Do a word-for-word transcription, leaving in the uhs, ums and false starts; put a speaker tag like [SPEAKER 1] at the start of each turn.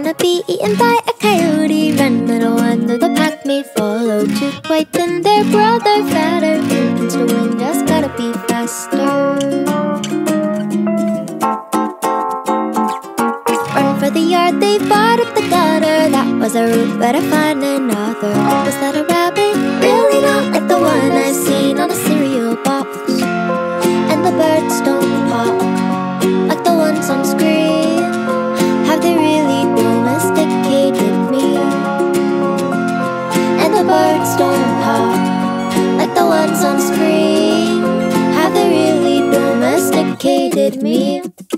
[SPEAKER 1] wanna be eaten by a coyote. Run, little one, though the pack may follow. Two quite thin, their brother fatter. Infants to win, just gotta be faster. Run for the yard, they fought up the gutter. That was a route, better find another. Was that a rabbit? Really not like the one I've seen on a cereal box. And the birds don't pop like the ones on screen. Have they really domesticated me? And the birds don't pop like the ones on screen. Have they really domesticated me?